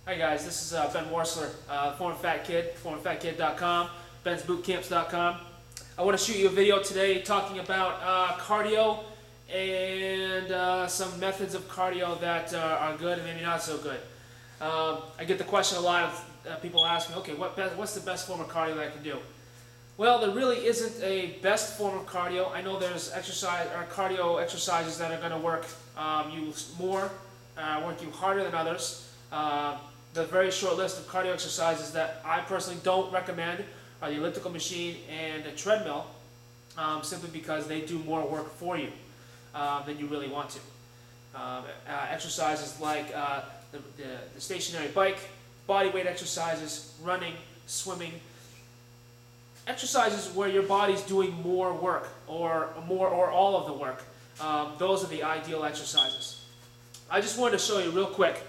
Hi guys, this is Ben Warsler, former Fat Kid, formerfatkid.com, bensbootcamps.com. I want to shoot you a video today talking about cardio and some methods of cardio that are good and maybe not so good. I get the question a lot of people ask me, okay, what's the best form of cardio that I can do? Well, there really isn't a best form of cardio. I know there's exercise or cardio exercises that are going to work you more, work you harder than others. The very short list of cardio exercises that I personally don't recommend are the elliptical machine and the treadmill, simply because they do more work for you than you really want to. Exercises like the stationary bike, body weight exercises, running, swimming, exercises where your body's doing more work or all of the work. Those are the ideal exercises. I just wanted to show you real quick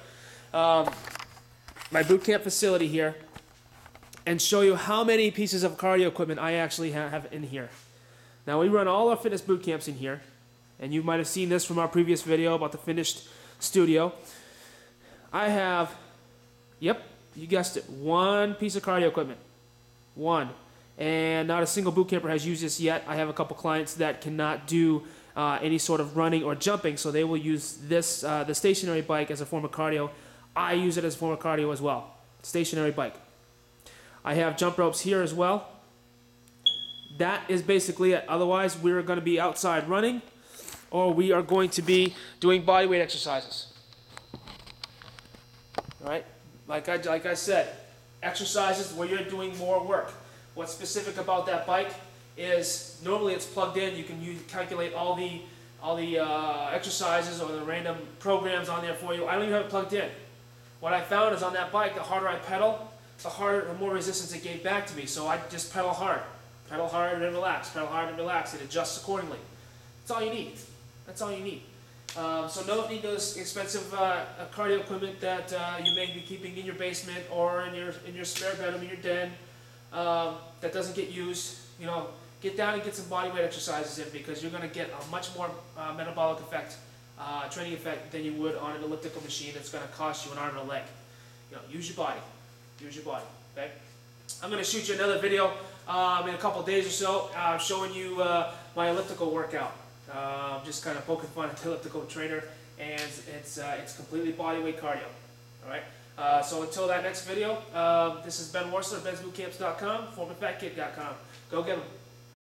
my boot camp facility here and show you how many pieces of cardio equipment I actually have in here. Now, we run all our fitness boot camps in here, and you might have seen this from our previous video about the finished studio. I have, yep, you guessed it, one piece of cardio equipment. One. And not a single boot camper has used this yet. I have a couple clients that cannot do any sort of running or jumping, so they will use this, the stationary bike, as a form of cardio. I use it as a form of cardio as well. Stationary bike. I have jump ropes here as well. That is basically it. Otherwise, we're going to be outside running, or we are going to be doing body weight exercises. All right? Like I said, exercises where you're doing more work. What's specific about that bike is normally it's plugged in. You can calculate all the exercises or the random programs on there for you. I don't even have it plugged in. What I found is on that bike, the harder I pedal, the more resistance it gave back to me. So I just pedal hard and relax, pedal hard and relax. It adjusts accordingly. That's all you need. That's all you need. So don't need those expensive cardio equipment that you may be keeping in your basement or in your spare bedroom in your den that doesn't get used. You know, get down and get some body weight exercises in, because you're going to get a much more metabolic effect, training effect, than you would on an elliptical machine that's going to cost you an arm and a leg. You know, use your body. Use your body. Okay. I'm going to shoot you another video in a couple of days or so, showing you my elliptical workout. Just kind of poking fun at the elliptical trainer, and it's completely body weight cardio. All right. So until that next video, this is Ben Warsler, bensbootcamps.com, formerfatkid.com. Go get them.